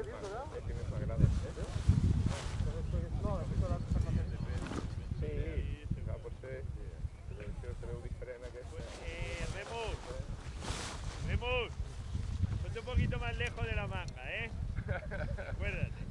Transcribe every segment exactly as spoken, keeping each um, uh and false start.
que més m'agrada. Sí, clar, potser si ho sabeu diferent aquesta. Eh, Remus, Remus, ponte un poquito más lejos de la manga, ¿eh? Acuérdate.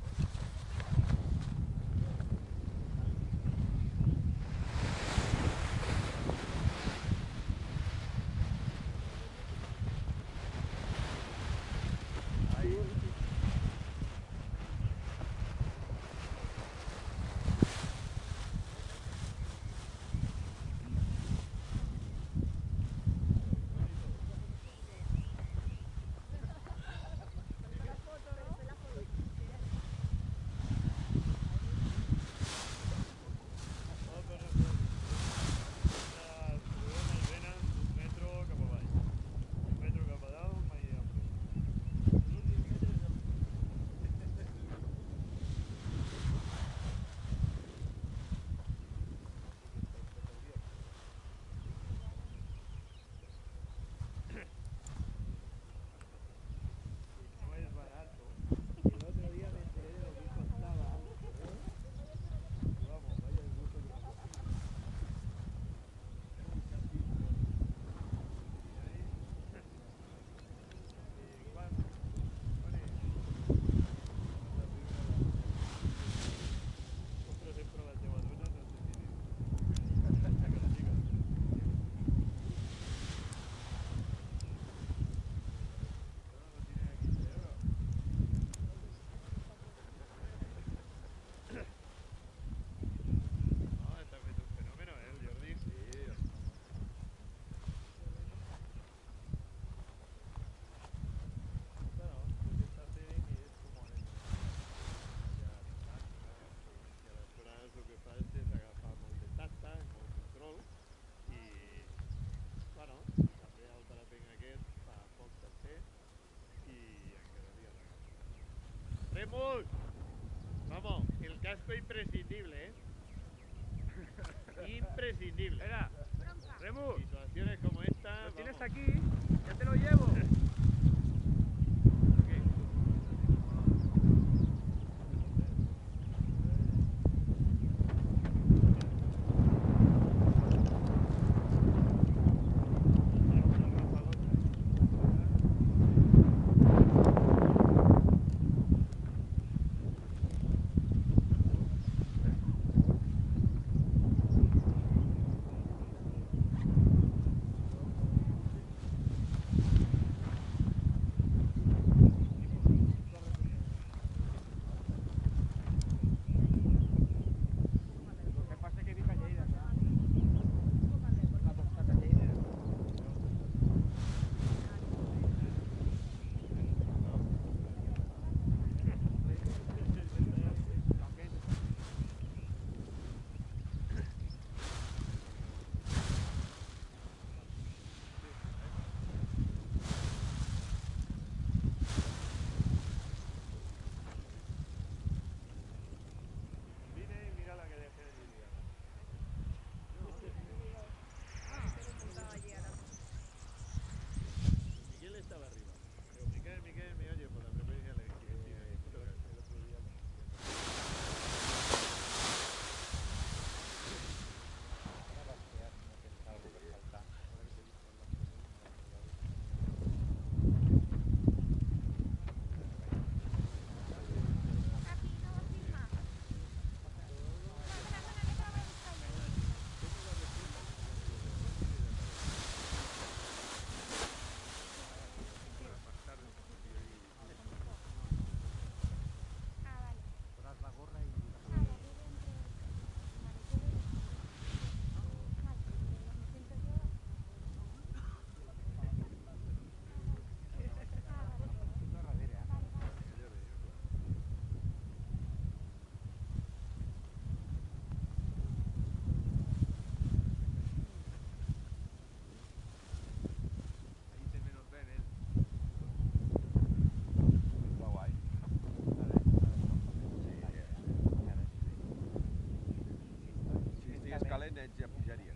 Remus, vamos, el casco imprescindible, ¿eh? Imprescindible. Espera, Remus, Situaciones como esta, lo tienes vamos. aquí, ya te lo llevo. Ja pujaria.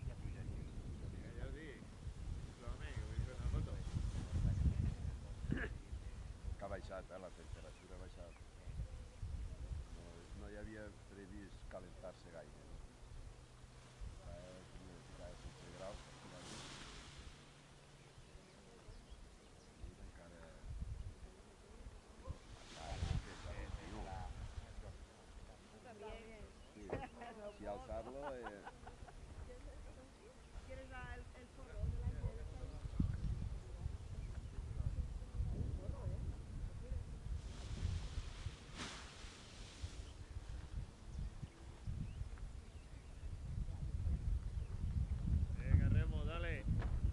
Ja ho dic, realment, que vull fer una foto. Que ha baixat, eh, la temperatura ha baixat. hi havia previst calentar-se gaire. Tenia ficar a setze graus, finalment. I encara... Sí, si alçar-lo... Eh... ¿Quieres la- el, el forro de la nieve? Venga, Remo, dale.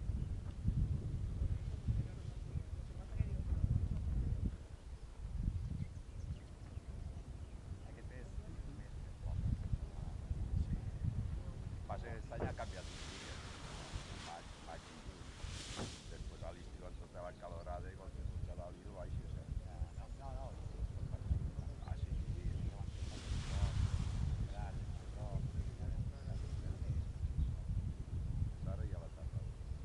Aquest és més que poc. Sí. Passa que aquest any ha canviat un dia. Maig, maig i juny. Després a l'estiu ens tota la calorada i quan es puja dalt i no baixes, eh? No, no, Ah, sí, sí. És ara i a la tarda.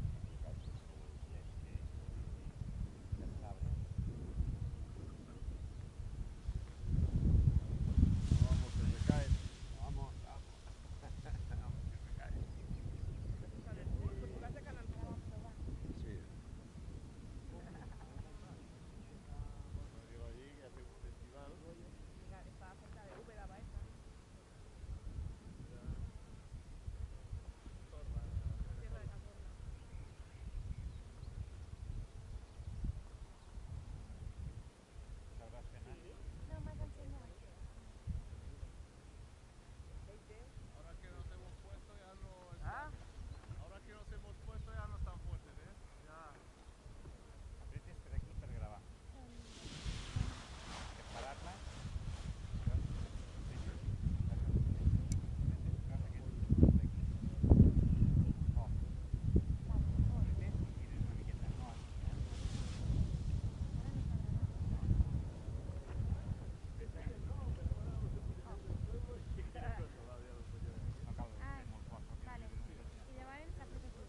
Vamos, que se cae. Vamos, vamos. Vamos, que se cae. Sí. Digo allí que hace un festival. Está cerca de Úbeda, Baeza. Tierra de Cazorla. sabrás cenar. No me has enseñado. Ahora que nos hemos puesto ya no... ¿Ah? Ahora que nos hemos puesto ya no están fuertes, ¿eh? Ya... Apretes per aquí per gravar. Separar-la. Ah, vale. Y llevar el tapete azul.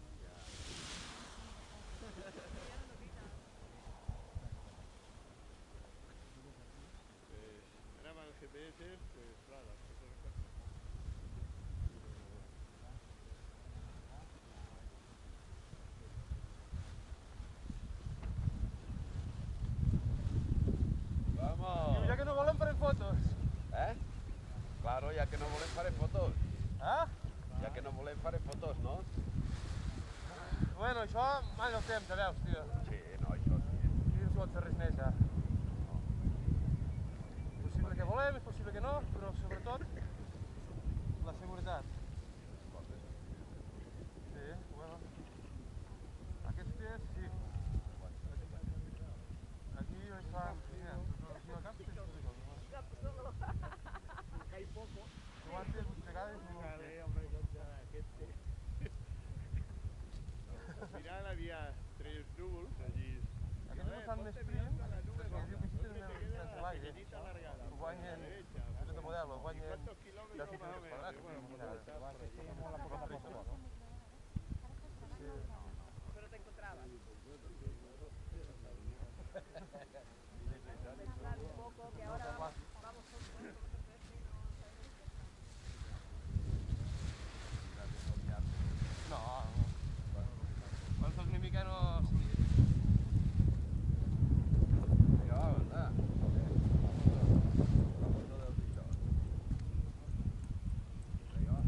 Pues, graban el G P S, pues claro, las cosas de casa. Vamos! Ja que no volen farem fotos. Eh? Claro, ja que no volem farem fotos. Ah? Ja que no volem farem fotos, no? Bueno, això mal el temps, ja veus, tio. Sí, no, això sí. Aquí no es pot fer res més, ja. És possible que volem, és possible que no, però sobretot la seguretat. Sí, bueno. Aquests dies, sí. Aquí es fa... Mira, aquí al camp és Que hay poco. no antes, vuit vegades, no... Vale, hombre, contra la gente. Al final había tres núvols allí. Aquests no fan més prim, perquè diu que si tenen el distància a l'aire, Pequeñita alargada. ho guanyen, és de model, ho guanyen ¿Cuántos deu kilómetros más o centímetres menos? quadrats. Bueno, Mira, pues está por allí. com la poca pressa. Sí. Pero te encontrabas. Un poco, que ahora vamos, vamos todos. No, quan fas una mica no... Vinga, va, anda. Vamos no del pitjor. Vinga, va.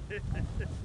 Sí.